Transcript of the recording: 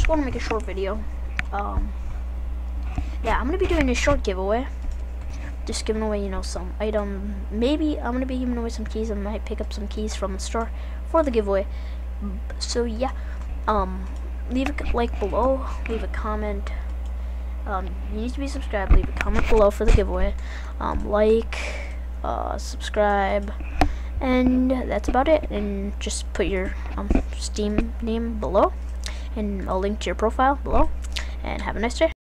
want to make a short video. Yeah, I'm gonna be doing a short giveaway. Just giving away, you know, some item. Maybe I'm gonna be giving away some keys. I might pick up some keys from the store for the giveaway. So yeah, leave a like below, leave a comment. You need to be subscribed. Leave a comment below for the giveaway. Subscribe, and that's about it. And just put your Steam name below, and I'll link to your profile below. And have a nice day.